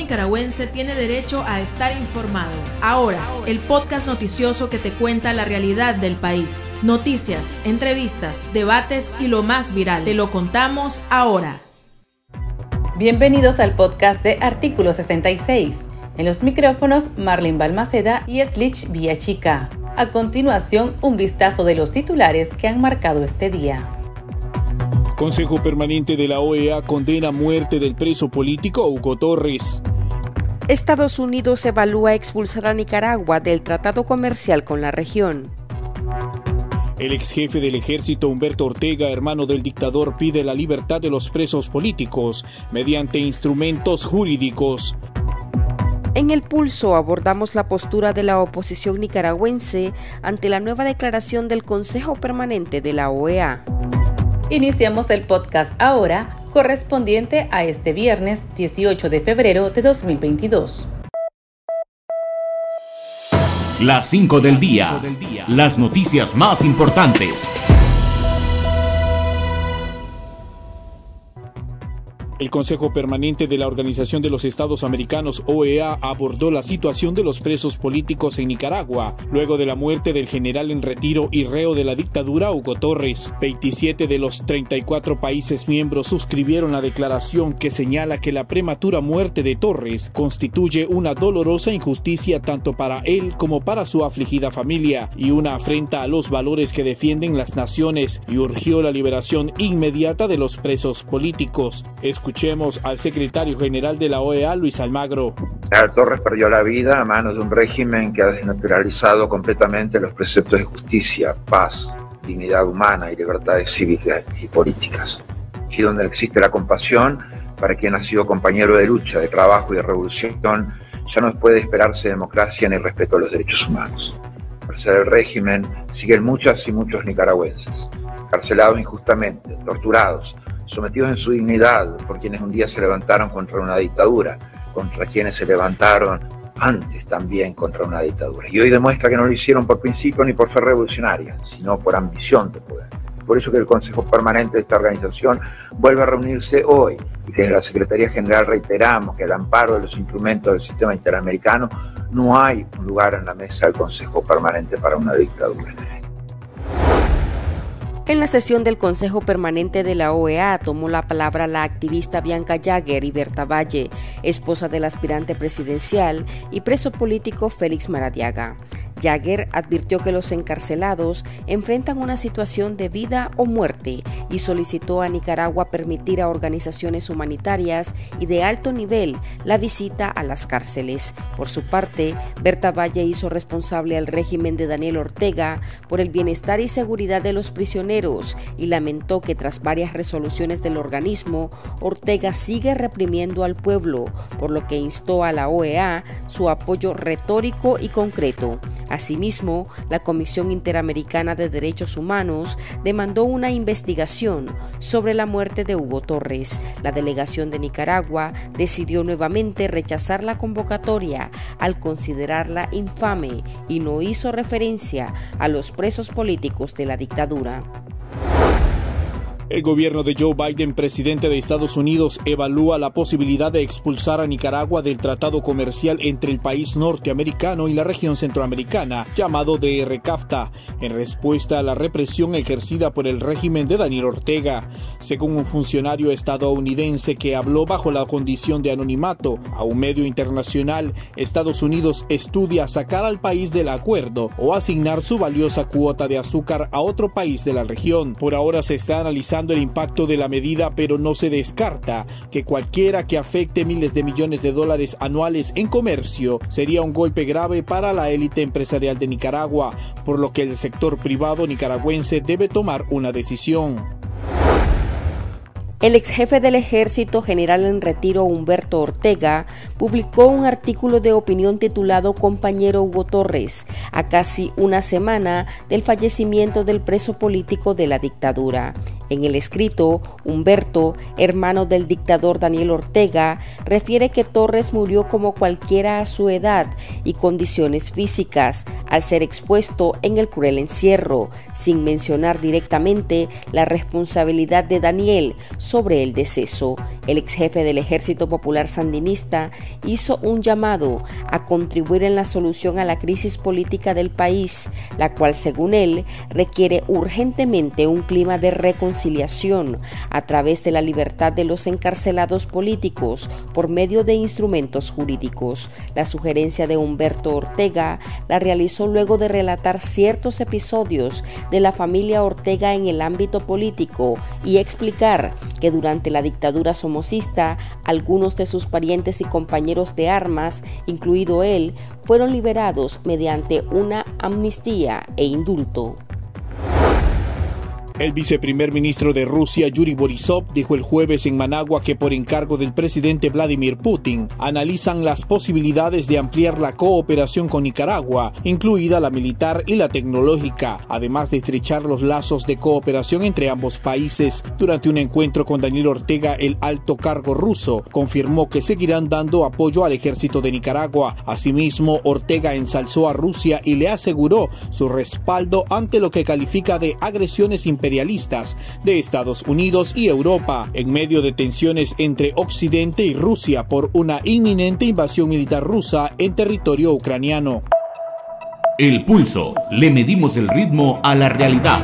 nicaragüense tiene derecho a estar informado. Ahora, el podcast noticioso que te cuenta la realidad del país. Noticias, entrevistas, debates y lo más viral. Te lo contamos ahora. Bienvenidos al podcast de Artículo 66. En los micrófonos, Marlene Balmaceda y Slich Villachica. A continuación, un vistazo de los titulares que han marcado este día. Consejo Permanente de la OEA condena muerte del preso político Hugo Torres. Estados Unidos evalúa expulsar a Nicaragua del tratado comercial con la región. El ex jefe del ejército Humberto Ortega, hermano del dictador, pide la libertad de los presos políticos mediante instrumentos jurídicos. En El Pulso abordamos la postura de la oposición nicaragüense ante la nueva declaración del Consejo Permanente de la OEA. Iniciamos el podcast ahora, correspondiente a este viernes 18 de febrero de 2022. Las 5 del día. Las noticias más importantes. El Consejo Permanente de la Organización de los Estados Americanos, OEA, abordó la situación de los presos políticos en Nicaragua, luego de la muerte del general en retiro y reo de la dictadura Hugo Torres. 27 de los 34 países miembros suscribieron la declaración que señala que la prematura muerte de Torres constituye una dolorosa injusticia tanto para él como para su afligida familia y una afrenta a los valores que defienden las naciones, y urgió la liberación inmediata de los presos políticos. Escuchemos al secretario general de la OEA, Luis Almagro. Torres perdió la vida a manos de un régimen que ha desnaturalizado completamente los preceptos de justicia, paz, dignidad humana y libertades cívicas y políticas. Y donde existe la compasión para quien ha sido compañero de lucha, de trabajo y de revolución, ya no puede esperarse democracia ni respeto a los derechos humanos. Por ser el régimen, siguen muchas y muchos nicaragüenses, encarcelados injustamente, torturados, sometidos en su dignidad por quienes un día se levantaron contra una dictadura, contra quienes se levantaron antes también contra una dictadura. Y hoy demuestra que no lo hicieron por principio ni por fe revolucionaria, sino por ambición de poder. Por eso que el Consejo Permanente de esta organización vuelve a reunirse hoy, y desde la Secretaría General reiteramos que al amparo de los instrumentos del sistema interamericano no hay un lugar en la mesa del Consejo Permanente para una dictadura. En la sesión del Consejo Permanente de la OEA tomó la palabra la activista Bianca Jagger y Berta Valle, esposa del aspirante presidencial y preso político Félix Maradiaga. Jagger advirtió que los encarcelados enfrentan una situación de vida o muerte y solicitó a Nicaragua permitir a organizaciones humanitarias y de alto nivel la visita a las cárceles. Por su parte, Berta Valle hizo responsable al régimen de Daniel Ortega por el bienestar y seguridad de los prisioneros y lamentó que tras varias resoluciones del organismo, Ortega sigue reprimiendo al pueblo, por lo que instó a la OEA su apoyo retórico y concreto. Asimismo, la Comisión Interamericana de Derechos Humanos demandó una investigación sobre la muerte de Hugo Torres. La delegación de Nicaragua decidió nuevamente rechazar la convocatoria al considerarla infame y no hizo referencia a los presos políticos de la dictadura. El gobierno de Joe Biden, presidente de Estados Unidos, evalúa la posibilidad de expulsar a Nicaragua del tratado comercial entre el país norteamericano y la región centroamericana, llamado DR-CAFTA, en respuesta a la represión ejercida por el régimen de Daniel Ortega. Según un funcionario estadounidense que habló bajo la condición de anonimato a un medio internacional, Estados Unidos estudia sacar al país del acuerdo o asignar su valiosa cuota de azúcar a otro país de la región. Por ahora se está analizando el impacto de la medida, pero no se descarta que cualquiera que afecte miles de millones de dólares anuales en comercio sería un golpe grave para la élite empresarial de Nicaragua, por lo que el sector privado nicaragüense debe tomar una decisión. El ex jefe del ejército, general en retiro Humberto Ortega, publicó un artículo de opinión titulado Compañero Hugo Torres, a casi una semana del fallecimiento del preso político de la dictadura. En el escrito, Humberto, hermano del dictador Daniel Ortega, refiere que Torres murió como cualquiera a su edad y condiciones físicas, al ser expuesto en el cruel encierro, sin mencionar directamente la responsabilidad de Daniel sobre el deceso. El ex jefe del Ejército Popular Sandinista hizo un llamado a contribuir en la solución a la crisis política del país, la cual, según él, requiere urgentemente un clima de reconciliación a través de la libertad de los encarcelados políticos por medio de instrumentos jurídicos. La sugerencia de Humberto Ortega la realizó luego de relatar ciertos episodios de la familia Ortega en el ámbito político y explicar que durante la dictadura somocista, algunos de sus parientes y compañeros de armas, incluido él, fueron liberados mediante una amnistía e indulto. El viceprimer ministro de Rusia, Yuri Borisov, dijo el jueves en Managua que por encargo del presidente Vladimir Putin analizan las posibilidades de ampliar la cooperación con Nicaragua, incluida la militar y la tecnológica, además de estrechar los lazos de cooperación entre ambos países. Durante un encuentro con Daniel Ortega, el alto cargo ruso confirmó que seguirán dando apoyo al ejército de Nicaragua. Asimismo, Ortega ensalzó a Rusia y le aseguró su respaldo ante lo que califica de agresiones imperialistas de Estados Unidos y Europa, en medio de tensiones entre Occidente y Rusia por una inminente invasión militar rusa en territorio ucraniano. El Pulso. Le medimos el ritmo a la realidad.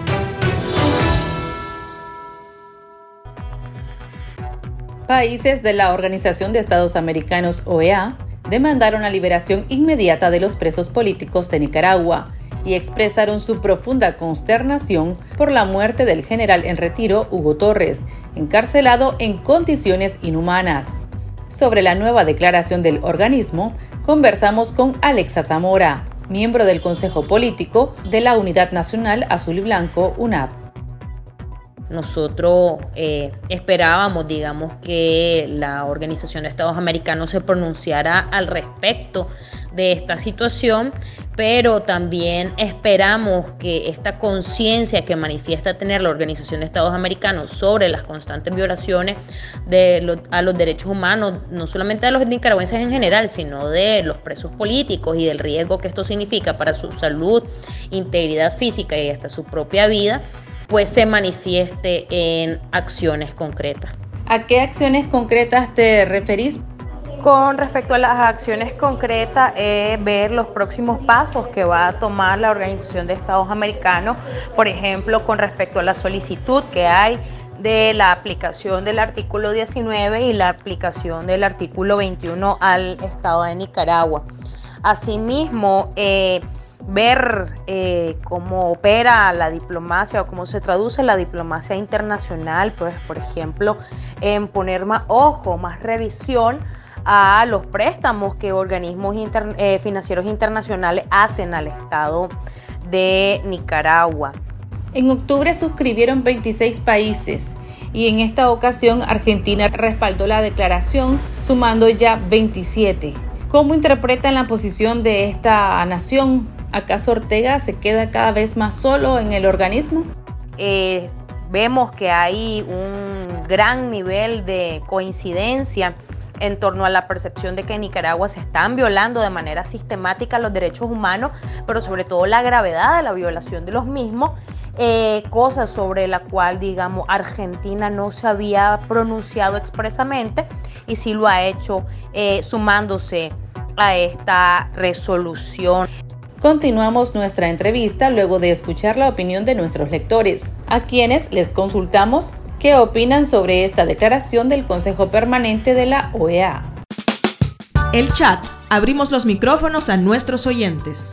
Países de la Organización de Estados Americanos, OEA, demandaron la liberación inmediata de los presos políticos de Nicaragua y expresaron su profunda consternación por la muerte del general en retiro Hugo Torres, encarcelado en condiciones inhumanas. Sobre la nueva declaración del organismo, conversamos con Alexa Zamora, miembro del Consejo Político de la Unidad Nacional Azul y Blanco, UNAP. Nosotros esperábamos, que la Organización de Estados Americanos se pronunciara al respecto de esta situación, pero también esperamos que esta conciencia que manifiesta tener la Organización de Estados Americanos sobre las constantes violaciones a los derechos humanos, no solamente de los nicaragüenses en general, sino de los presos políticos y del riesgo que esto significa para su salud, integridad física y hasta su propia vida, pues se manifieste en acciones concretas. ¿A qué acciones concretas te referís? Con respecto a las acciones concretas, ver los próximos pasos que va a tomar la Organización de Estados Americanos, por ejemplo, con respecto a la solicitud que hay de la aplicación del artículo 19 y la aplicación del artículo 21 al Estado de Nicaragua. Asimismo, ver cómo opera la diplomacia o cómo se traduce la diplomacia internacional, pues, por ejemplo, en poner más ojo, más revisión a los préstamos que organismos financieros internacionales hacen al Estado de Nicaragua. En octubre suscribieron 26 países y en esta ocasión Argentina respaldó la declaración, sumando ya 27. ¿Cómo interpretan la posición de esta nación? ¿Acaso Ortega se queda cada vez más solo en el organismo? Vemos que hay un gran nivel de coincidencia en torno a la percepción de que en Nicaragua se están violando de manera sistemática los derechos humanos, pero sobre todo la gravedad de la violación de los mismos, cosa sobre la cual, Argentina no se había pronunciado expresamente y sí lo ha hecho sumándose a esta resolución. Continuamos nuestra entrevista luego de escuchar la opinión de nuestros lectores, a quienes les consultamos qué opinan sobre esta declaración del Consejo Permanente de la OEA. El chat. Abrimos los micrófonos a nuestros oyentes.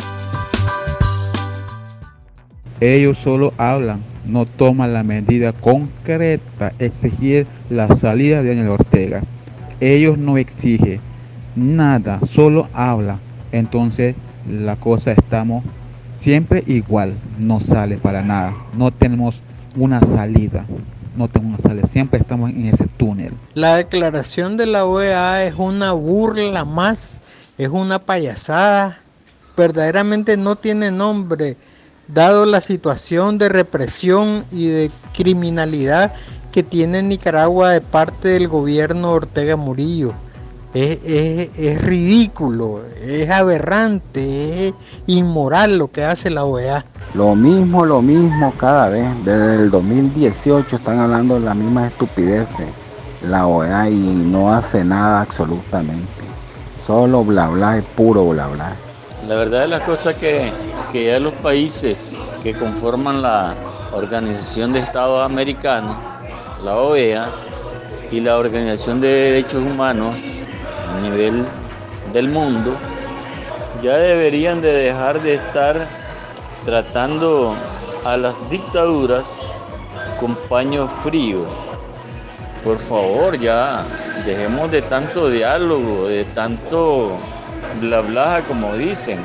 Ellos solo hablan, no toman la medida concreta, exigir la salida de Daniel Ortega. Ellos no exigen nada, solo hablan. Entonces la cosa estamos siempre igual, no sale para nada, no tenemos una salida. Siempre estamos en ese túnel. La declaración de la OEA es una burla más, es una payasada, verdaderamente no tiene nombre, dado la situación de represión y de criminalidad que tiene Nicaragua de parte del gobierno Ortega Murillo. Es ridículo, es aberrante, es inmoral lo que hace la OEA. Lo mismo cada vez, desde el 2018 están hablando de las mismas estupideces. la OEA y no hace nada absolutamente. Solo bla bla, es puro bla bla. La verdad es las cosas que ya los países que conforman la Organización de Estados Americanos, la OEA, y la Organización de Derechos Humanos a nivel del mundo, ya deberían de dejar de estar tratando a las dictaduras con paños fríos. Por favor, ya dejemos de tanto diálogo, de tanto bla bla, como dicen.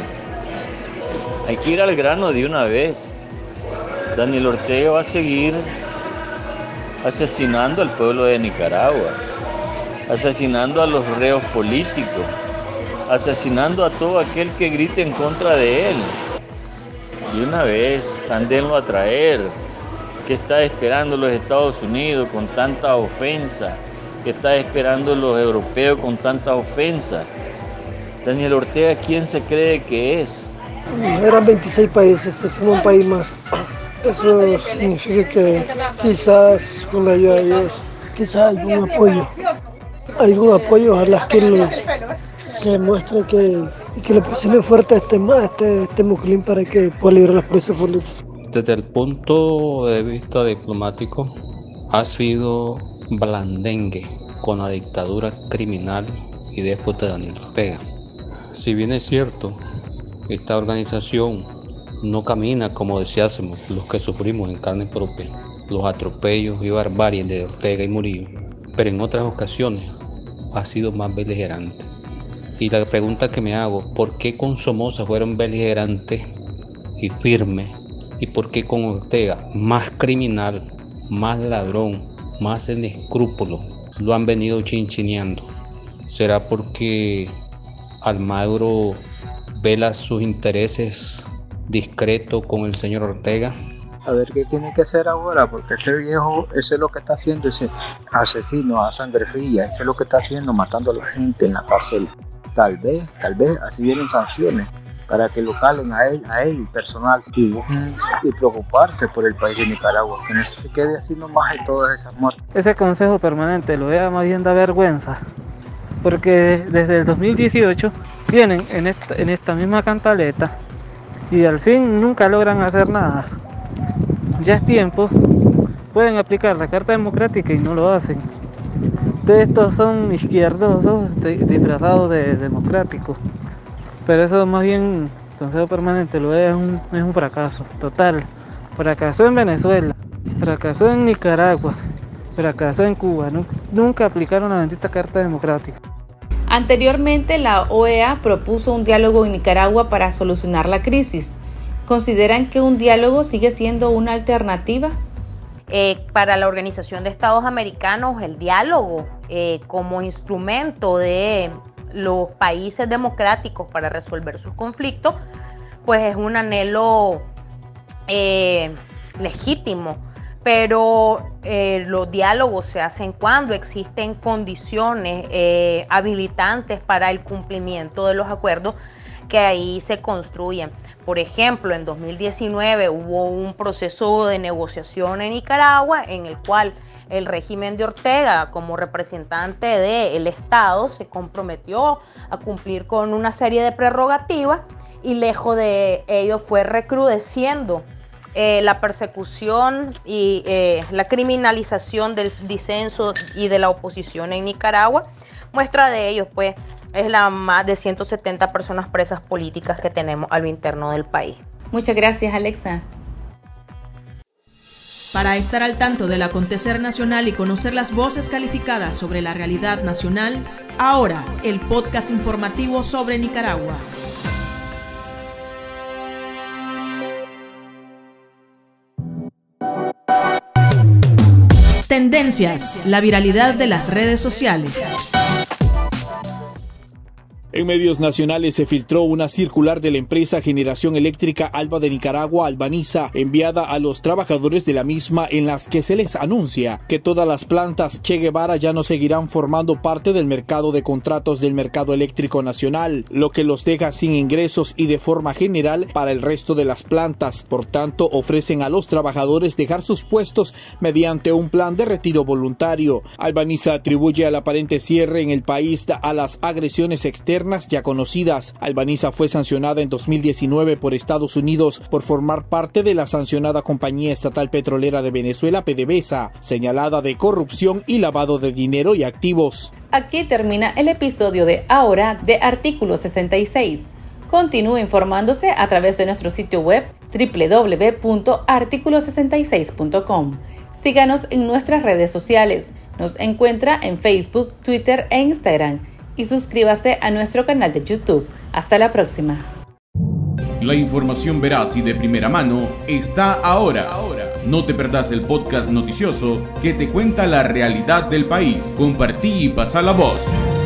Hay que ir al grano de una vez. Daniel Ortega va a seguir asesinando al pueblo de Nicaragua, asesinando a los reos políticos, asesinando a todo aquel que grite en contra de él. Y una vez, andenlo a traer. ¿Qué está esperando los Estados Unidos con tanta ofensa? ¿Qué está esperando los europeos con tanta ofensa? Daniel Ortega, ¿quién se cree que es? Eran 26 países, es un país más. Eso significa que quizás con la ayuda de Dios, quizás hay algún apoyo, ojalá que se muestre que le presione fuerte a este Muclín para que pueda liberar las presas políticas. Desde el punto de vista diplomático, ha sido blandengue con la dictadura criminal y déspota de Daniel Ortega. Si bien es cierto, esta organización no camina como deseásemos los que sufrimos en carne propia los atropellos y barbarie de Ortega y Murillo, pero en otras ocasiones ha sido más beligerante. Y la pregunta que me hago, ¿por qué con Somoza fueron beligerantes y firmes? ¿Y por qué con Ortega, más criminal, más ladrón, más sin escrúpulos, lo han venido chinchineando? ¿Será porque Almagro vela sus intereses discretos con el señor Ortega? A ver qué tiene que hacer ahora, porque este viejo, eso es lo que está haciendo, ese asesino a sangre fría, eso es lo que está haciendo, matando a la gente en la cárcel. Tal vez, así vienen sanciones para que lo calen a él personal y preocuparse por el país de Nicaragua, que no se quede así nomás de todas esas muertes. Ese consejo permanente lo vea más bien da vergüenza, porque desde el 2018 vienen en esta misma cantaleta y al fin nunca logran hacer nada. Ya es tiempo, pueden aplicar la Carta Democrática y no lo hacen. Entonces estos son izquierdosos disfrazados de democráticos. Pero eso más bien, el Consejo Permanente lo es un fracaso total. Fracasó en Venezuela, fracasó en Nicaragua, fracasó en Cuba. Nunca aplicaron la bendita Carta Democrática. Anteriormente, la OEA propuso un diálogo en Nicaragua para solucionar la crisis. ¿Consideran que un diálogo sigue siendo una alternativa? Para la Organización de Estados Americanos, el diálogo como instrumento de los países democráticos para resolver sus conflictos, pues es un anhelo legítimo, pero los diálogos se hacen cuando existen condiciones habilitantes para el cumplimiento de los acuerdos que ahí se construyen. Por ejemplo, en 2019 hubo un proceso de negociación en Nicaragua en el cual el régimen de Ortega, como representante del Estado, se comprometió a cumplir con una serie de prerrogativas y lejos de ello fue recrudeciendo la persecución y la criminalización del disenso y de la oposición en Nicaragua. Muestra de ello, pues, es la más de 170 personas presas políticas que tenemos a lo interno del país. Muchas gracias, Alexa. Para estar al tanto del acontecer nacional y conocer las voces calificadas sobre la realidad nacional, ahora el podcast informativo sobre Nicaragua. Tendencias, la viralidad de las redes sociales. En medios nacionales se filtró una circular de la empresa Generación Eléctrica Alba de Nicaragua, Albaniza, enviada a los trabajadores de la misma, en las que se les anuncia que todas las plantas Che Guevara ya no seguirán formando parte del mercado de contratos del mercado eléctrico nacional, lo que los deja sin ingresos y de forma general para el resto de las plantas. Por tanto, ofrecen a los trabajadores dejar sus puestos mediante un plan de retiro voluntario. Albaniza atribuye al aparente cierre en el país a las agresiones externas ya conocidas. Albaniza fue sancionada en 2019 por Estados Unidos por formar parte de la sancionada Compañía Estatal Petrolera de Venezuela, PDVSA, señalada de corrupción y lavado de dinero y activos. Aquí termina el episodio de Ahora de Artículo 66. Continúe informándose a través de nuestro sitio web www.articulo66.com. Síganos en nuestras redes sociales. Nos encuentra en Facebook, Twitter e Instagram. Y suscríbase a nuestro canal de YouTube. Hasta la próxima. La información veraz y de primera mano está ahora. No te perdás el podcast noticioso que te cuenta la realidad del país. Compartí y pasa la voz.